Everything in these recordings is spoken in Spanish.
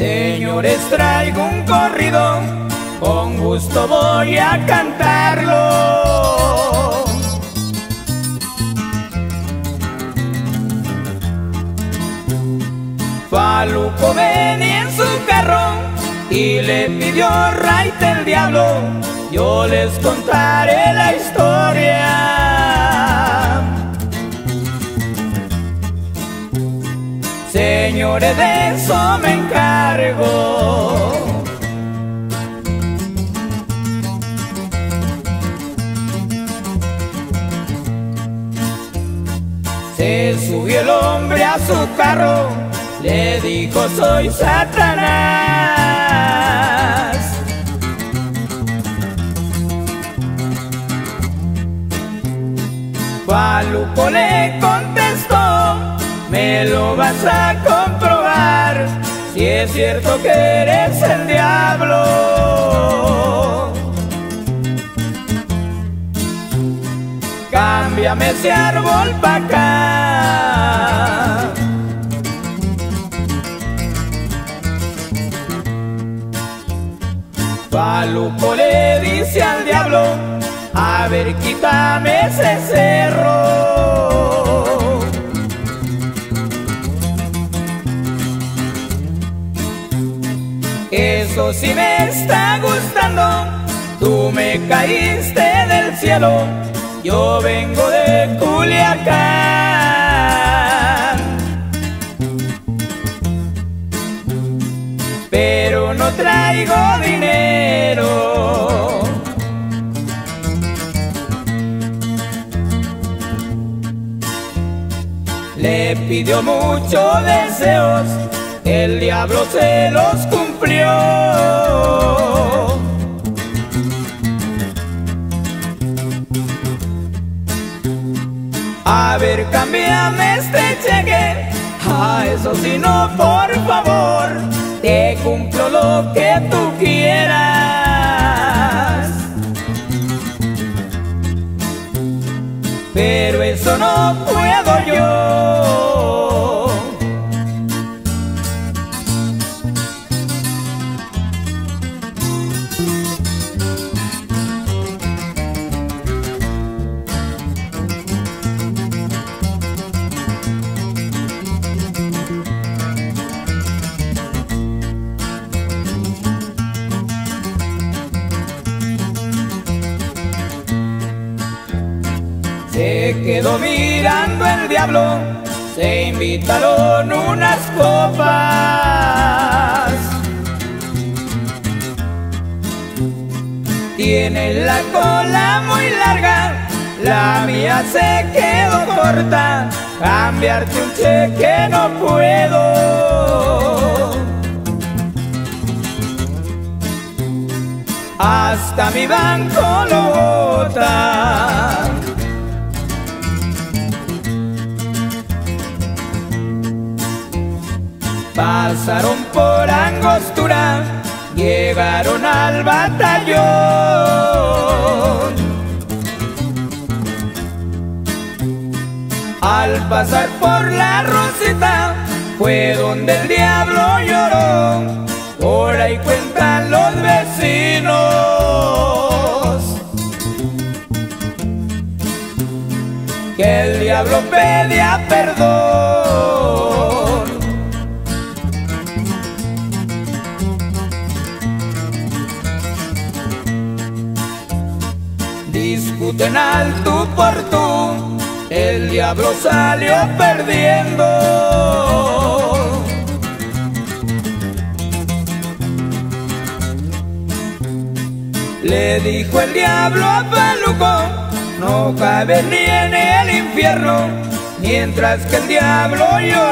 Señores, traigo un corrido, con gusto voy a cantarlo. Faluco venía en su carro y le pidió raite el diablo. Yo les contaré la historia. Señores, de eso me encargo. Se subió el hombre a su carro, le dijo: soy Satanás. Faluco le contestó: me lo vas a comprobar, si es cierto que eres el diablo. Cámbiame ese árbol pa' acá. Faluco le dice al diablo: a ver, quítame ese cerro. Eso sí me está gustando, tú me caíste del cielo, yo vengo de Culiacán, pero no traigo dinero. Le pidió muchos deseos, el diablo se los cumplió. A ver, cámbiame este cheque, eso sí no, por favor, te cumplo lo que tú quieras, pero eso no puedo yo. Se quedó mirando el diablo, se invitaron unas copas. Tiene la cola muy larga, la mía se quedó corta, cambiarte un cheque no puedo. Hasta mi banco lo bota. Pasaron por Angostura, llegaron al batallón. Al pasar por la Rosita, fue donde el diablo lloró. Por ahí cuentan los vecinos que el diablo pedía perdón. Discuten al tú por tú, el diablo salió perdiendo. Le dijo el diablo a Faluco: no cabe ni en el infierno, mientras que el diablo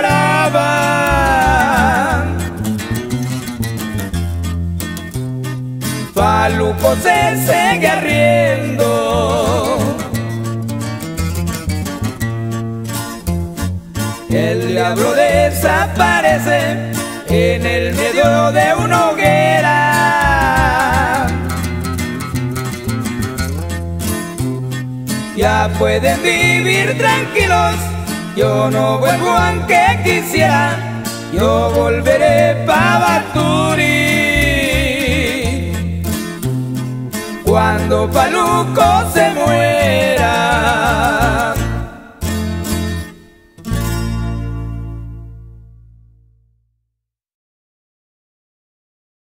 lloraba. Faluco se seguía riendo. El diablo desaparece en el medio de una hoguera. Ya pueden vivir tranquilos, yo no vuelvo aunque quisiera, yo volveré pa' Batú. Lupa,